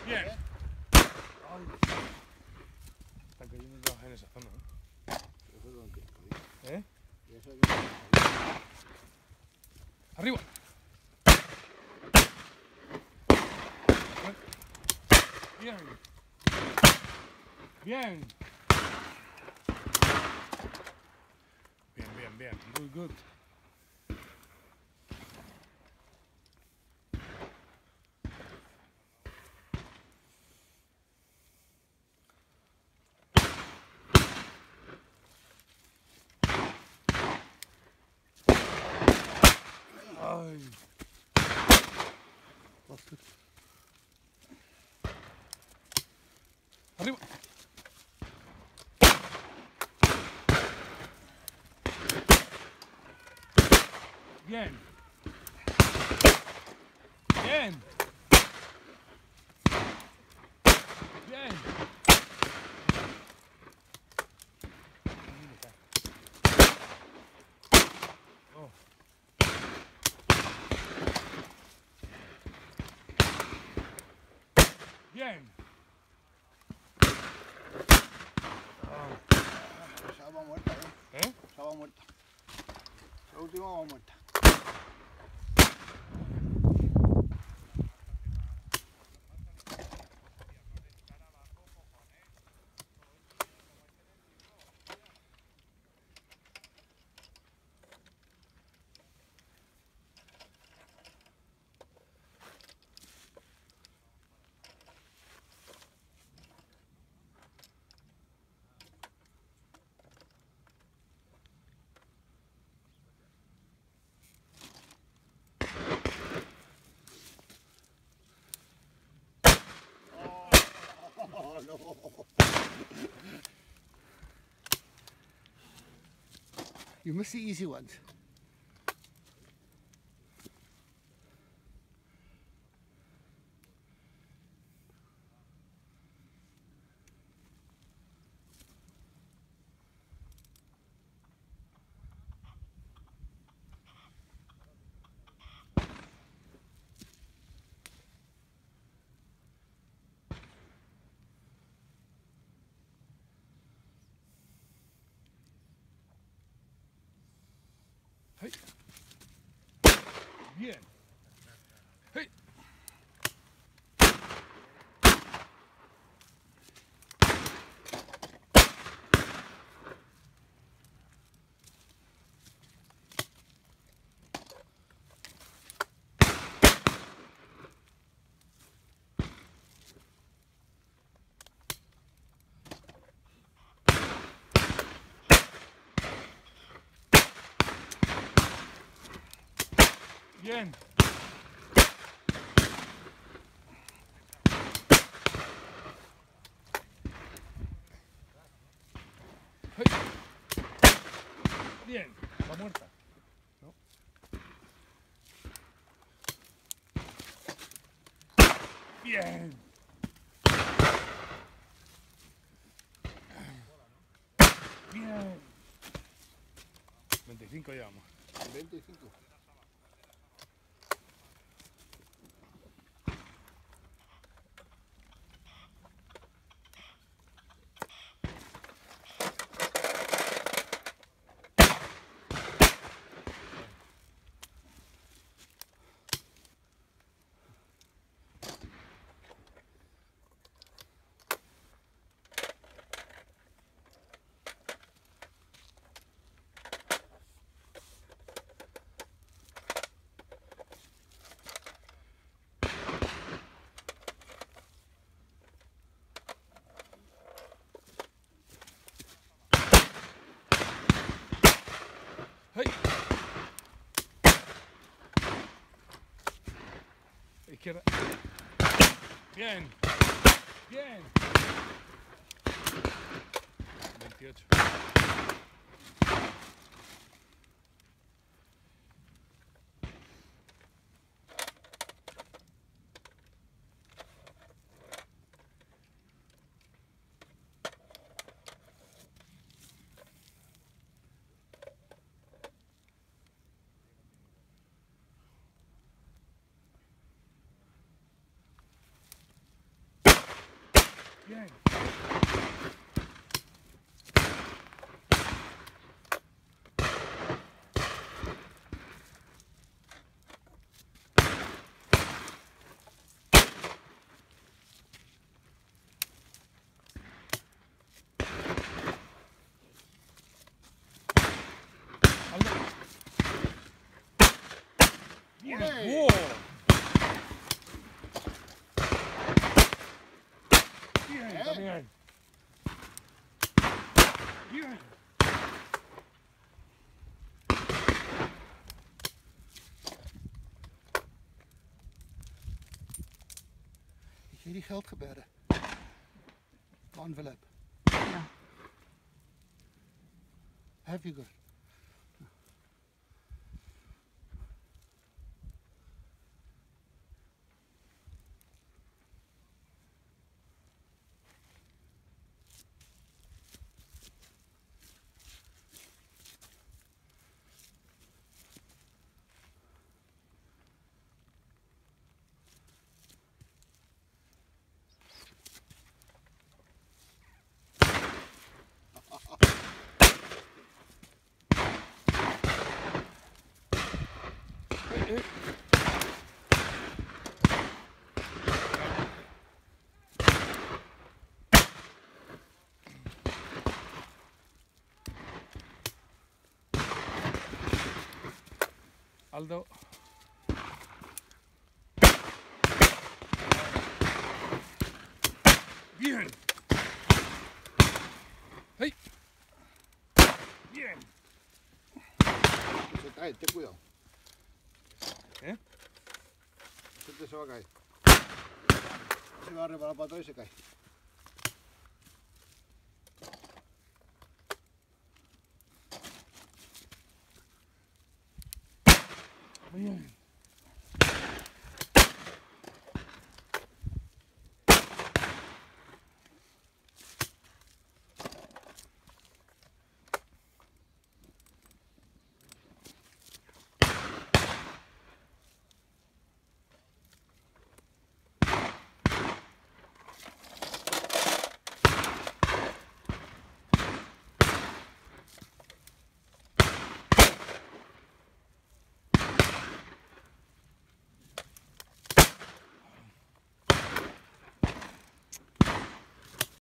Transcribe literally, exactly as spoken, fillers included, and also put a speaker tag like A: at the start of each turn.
A: Bien. Ay. Están cayendo todas en esa zona, ¿eh? ¿Eh? Arriba. Bien. Bien. Bien, bien, bien. Good, good. Ay. Arriba. Bien. Bien. Bien. Oh. Bien.
B: Esa va muerta, ¿eh?
A: ¿Eh?
B: Esa va muerta. La última va muerta. Oh, no. You miss the easy ones.
A: Hey. Bien. Hey. Bien. Hey. Bien. Va muerta. ¿No? Bien. Bien. veinticinco llevamos.
B: veinticinco.
A: Hey. Izquierda. Bien. Bien. veintiocho. Bien. Aldo. Bien.
B: Ole.
A: Wow. Bien,
B: ¿Eh?
A: también. Bien.
B: Heb je die geld gebeuren? Envelop.
C: Ja.
B: Have you got?
A: Eh, eh. Aldo. Bien. Hey. Bien.
B: Se cae, ten cuidado.
A: ¿Eh?
B: Este se va a caer. Se va a reparar para atrás y se cae.
A: Bien.